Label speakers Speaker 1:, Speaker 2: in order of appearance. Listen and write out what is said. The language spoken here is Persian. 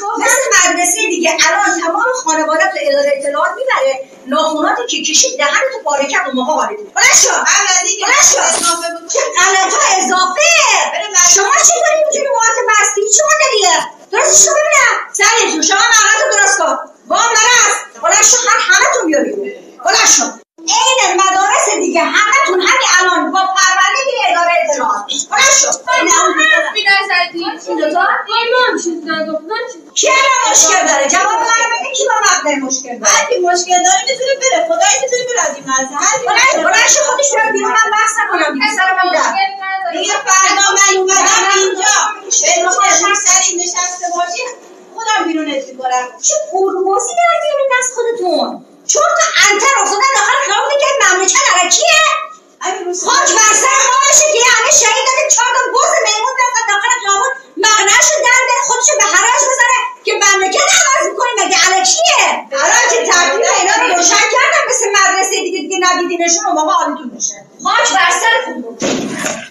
Speaker 1: مثل مدرسه دیگه الان تمام خانوادت رو اداره اطلاعات میبره، ناخوناتی که کشید دهنتو پاره کرد اون موقع حالت بود. بلند شو. چه غلطا اضافه. شما چی داری اینجوری موهات بستی؟ چی مدلیه؟ درستش رو ببینم. سعید جون شما مغزتو درست کن. وام نرس. بلند شو همتون بیا بیرون. بلند شو. این مدارس دیگه همتون همین الان با پرونده میره اداره اطلاعات. بلند شو. کی الان مشکل داره؟ جواب منو بده کی با مقدار مشکل داره؟
Speaker 2: هر کی مشکل داره میتونه بره. خدایی میتونه بره از این مرزه.
Speaker 1: بلند شو خودش برو بیرون من بحث نکنم دیگه سر من در.
Speaker 2: دیگه فردا من اومدم اینجا به روش سری نشسته باشی خودم بیرونت میکنم.
Speaker 1: چه پربازی در بیارین از خودتون؟ چون تا انتر افتادن داخل خیابون که مملکت علکیه؟ خاک بر سر مالشه که همه شهید داده 4 تا بز میمون رفتن داخل خیابون مقنعه‌شو در بره خودشو به حراج بزنه که مملکت عوض میکنه. مگه علکیه؟ الان که ترتیب اینا رو روشن کردن مثل مدرسه دیگه نبیدینشون اون موقع حالتون میشه. خاک بر سرتون بود.